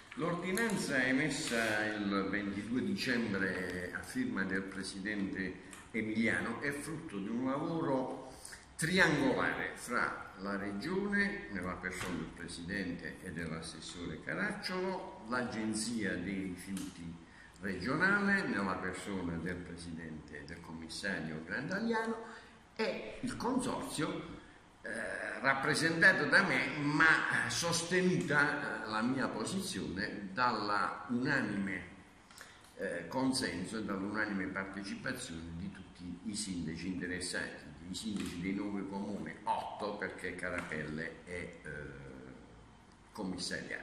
L'ordinanza emessa il 22 dicembre a firma del Presidente Emiliano è frutto di un lavoro triangolare fra la Regione, nella persona del Presidente e dell'assessore Caracciolo, l'Agenzia dei Rifiuti regionale, nella persona del Presidente e del Commissario Grandaliano, e il Consorzio rappresentato da me, ma sostenuta la mia posizione dalla unanime consenso e dall'unanime partecipazione di tutti i sindaci interessati, i sindaci dei 9 comuni, 8 perché Carapelle è commissariato.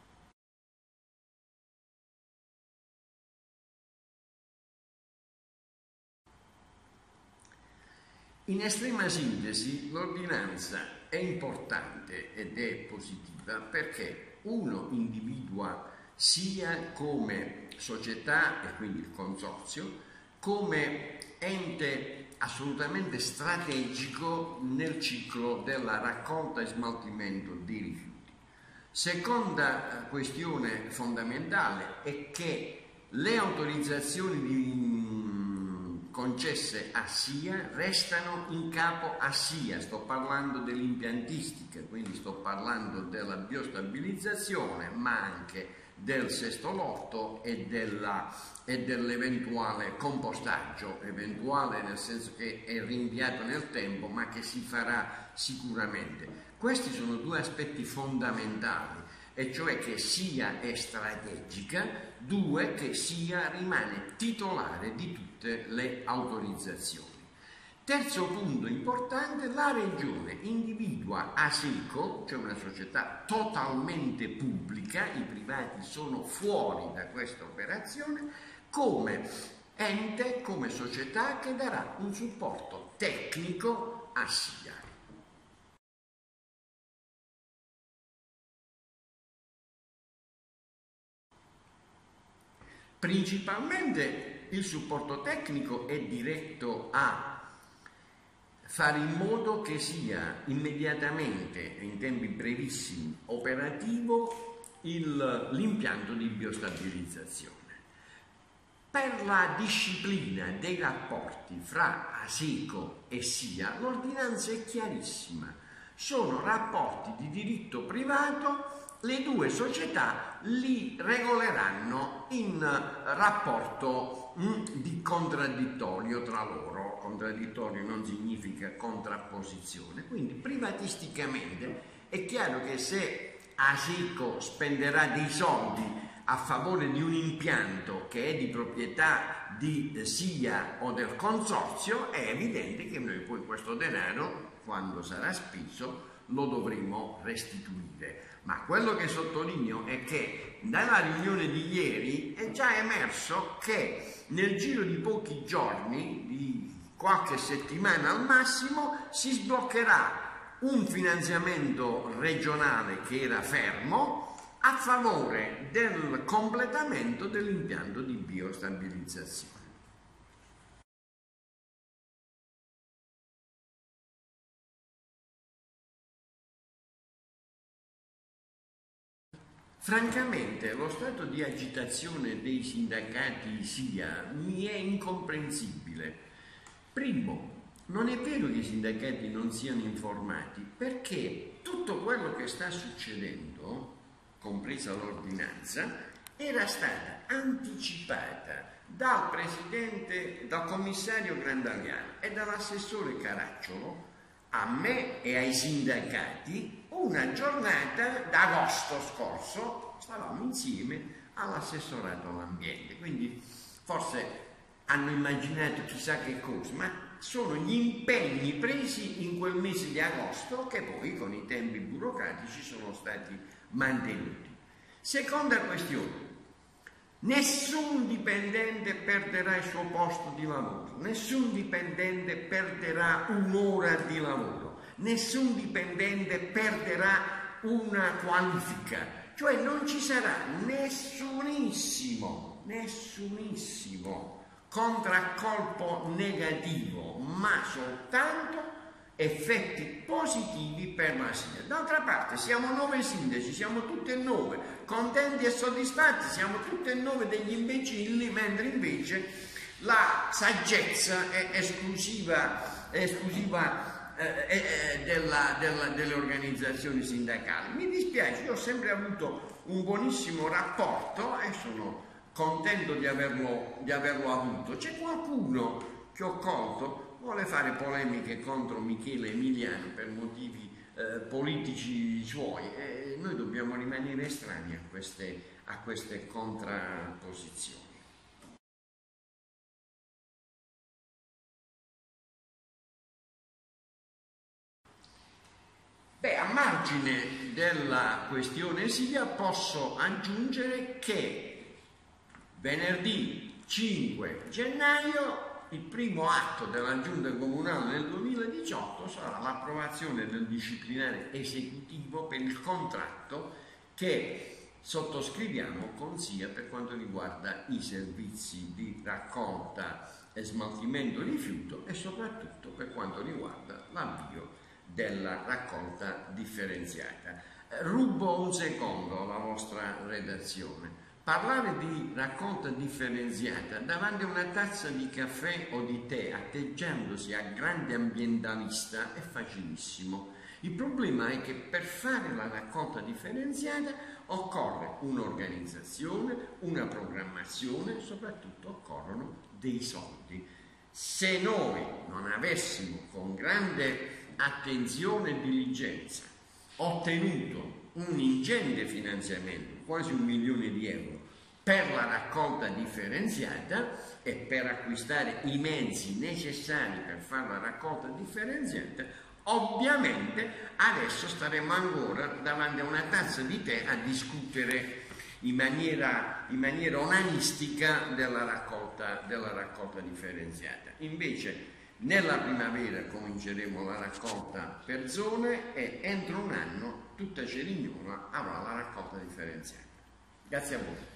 In estrema sintesi, l'ordinanza è importante ed è positiva perché uno individua sia come società, e quindi il consorzio, come ente assolutamente strategico nel ciclo della raccolta e smaltimento dei rifiuti. Seconda questione fondamentale è che le autorizzazioni concesse a SIA restano in capo a SIA. Sto parlando dell'impiantistica, quindi sto parlando della biostabilizzazione, ma anche del sesto lotto e dell'eventuale compostaggio, eventuale nel senso che è rinviato nel tempo, ma che si farà sicuramente. Questi sono due aspetti fondamentali, e cioè che SIA è strategica, due, che SIA rimane titolare di tutte le autorizzazioni. Terzo punto importante, la Regione individua ASECO, cioè una società totalmente pubblica, i privati sono fuori da questa operazione, come ente, come società che darà un supporto tecnico a SIA. Principalmente il supporto tecnico è diretto a fare in modo che sia immediatamente, in tempi brevissimi, operativo l'impianto di biostabilizzazione. Per la disciplina dei rapporti fra ASECO e SIA, l'ordinanza è chiarissima. Sono rapporti di diritto privato, le due società li regoleranno in rapporto di contraddittorio tra loro. Contraddittorio non significa contrapposizione, quindi privatisticamente è chiaro che se ASECO spenderà dei soldi a favore di un impianto che è di proprietà di SIA o del consorzio, è evidente che noi poi questo denaro, quando sarà speso, lo dovremo restituire. Ma quello che sottolineo è che dalla riunione di ieri è già emerso che nel giro di pochi giorni, di qualche settimana al massimo, si sbloccherà un finanziamento regionale che era fermo a favore del completamento dell'impianto di biostabilizzazione. Francamente, lo stato di agitazione dei sindacati SIA mi è incomprensibile. Primo, non è vero che i sindacati non siano informati, perché tutto quello che sta succedendo, compresa l'ordinanza, era stata anticipata dal Presidente, dal Commissario Grandaliano e dall'assessore Caracciolo a me e ai sindacati una giornata d'agosto scorso. Stavamo insieme all'assessorato all'ambiente, quindi forse hanno immaginato chissà che cosa, ma sono gli impegni presi in quel mese di agosto che poi con i tempi burocratici sono stati mantenuti. Seconda questione, nessun dipendente perderà il suo posto di lavoro, nessun dipendente perderà un'ora di lavoro, nessun dipendente perderà una qualifica, cioè non ci sarà nessunissimo contraccolpo negativo, ma soltanto effetti positivi per la SIA. D'altra parte siamo 9 sindaci, siamo tutti e 9 contenti e soddisfatti, siamo tutti e 9 degli imbecilli, mentre invece la saggezza è esclusiva delle organizzazioni sindacali. Mi dispiace, io ho sempre avuto un buonissimo rapporto e sono contento di averlo avuto. C'è qualcuno che ho colto vuole fare polemiche contro Michele Emiliano per motivi politici suoi, e noi dobbiamo rimanere estranei a queste contrapposizioni. Beh, a margine della questione SIA posso aggiungere che venerdì 5 gennaio il primo atto della Giunta Comunale nel 2018 sarà l'approvazione del disciplinare esecutivo per il contratto che sottoscriviamo con SIA per quanto riguarda i servizi di raccolta e smaltimento rifiuto e soprattutto per quanto riguarda l'avvio della raccolta differenziata. Rubo un secondo alla vostra redazione. Parlare di raccolta differenziata davanti a una tazza di caffè o di tè atteggiandosi a grande ambientalista è facilissimo. Il problema è che per fare la raccolta differenziata occorre un'organizzazione, una programmazione, soprattutto occorrono dei soldi. Se noi non avessimo con grande attenzione e diligenza ottenuto un ingente finanziamento, quasi 1 milione di euro, per la raccolta differenziata e per acquistare i mezzi necessari per fare la raccolta differenziata, ovviamente adesso staremo ancora davanti a una tazza di tè a discutere in maniera onanistica della raccolta differenziata. Invece nella primavera cominceremo la raccolta per zone e entro un anno tutta Cerignola avrà la raccolta differenziata. Grazie a voi.